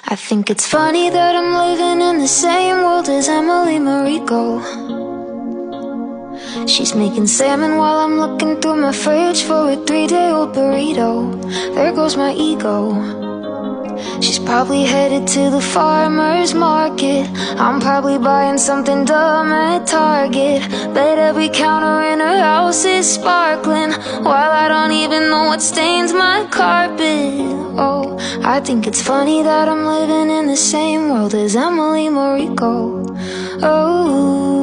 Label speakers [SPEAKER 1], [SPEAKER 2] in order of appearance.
[SPEAKER 1] I think it's funny that I'm living in the same world as Emily Mariko. She's making salmon while I'm looking through my fridge for a 3-day-old burrito. There goes my ego. She's probably headed to the farmer's market. I'm probably buying something dumb at Target. Bet every counter in her house is sparkling, while I don't even know what stains my carpet. Oh, I think it's funny that I'm living in the same world as Emily Mariko. Oh.